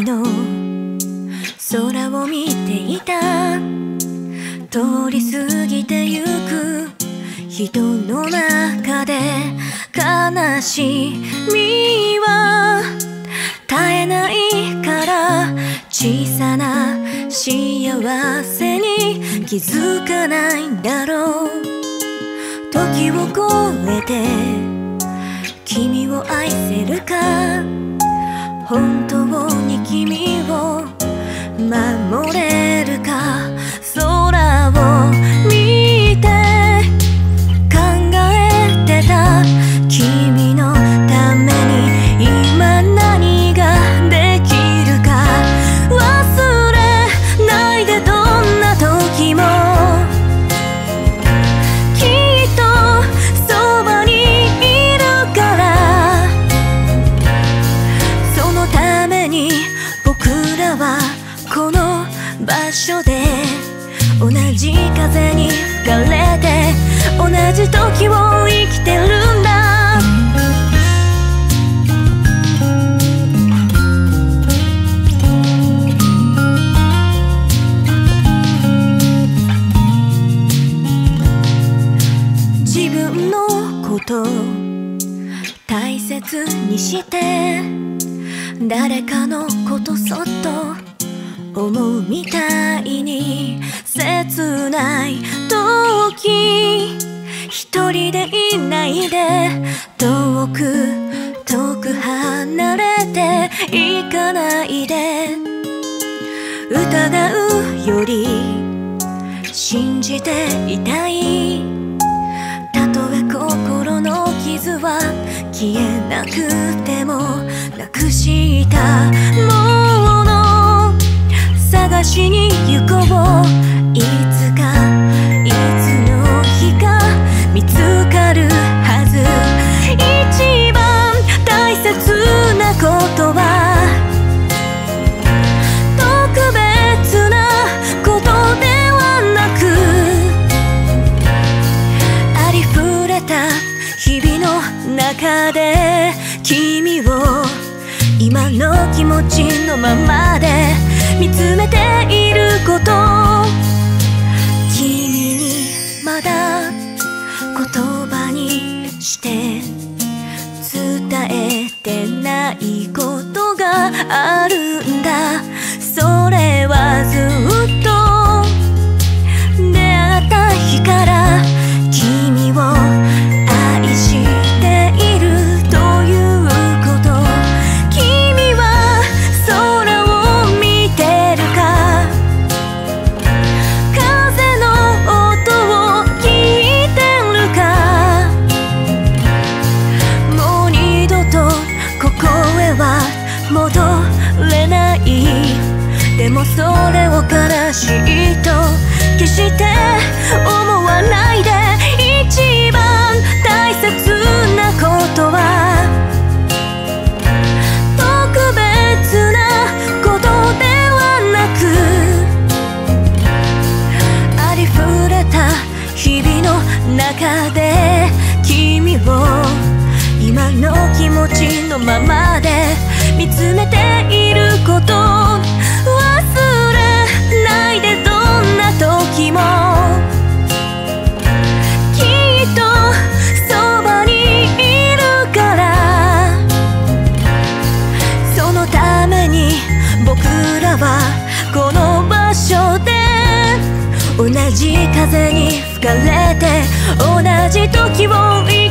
の空を見ていた。通り過ぎてゆく人の中で悲しみは絶えないから、小さな幸せに気づかないんだろう。時を超えて君を愛せるか、本当に君を守れるか。空を見て考えてた、君のために今何ができるか。忘れないでどんな時も、きっとそばにいるから。そのために僕らはこの場所で同じ風に吹かれて同じ時を生きてるんだ。自分のこと大切にして誰かのことそっと思うみたいに、切ない時一人でいないで、遠く離れていかないで。疑うより信じていたい。たとえ心の傷は消えなくても、なくしたもの探しに行こう。いつかいつの日か見つかるはず。一番大切なことは特別なことではなく、ありふれた日々の中で君を今の気持ちのままで見つめていること、君にまだ言葉にして伝えてないことがあるんだ。それはずっと出会った日から君を愛しているということ。君は空を見てるか、風の音を聞いてるか。もう二度とここへは戻れない。でもそれを悲しいと決して思わないで。一番大切なことは特別なことではなく、ありふれた日々の中で君を今の気持ちのままで見つめていること。忘れないでどんな時も、きっとそばにいるから。そのために僕らはこの場所で同じ風に吹かれて同じ時を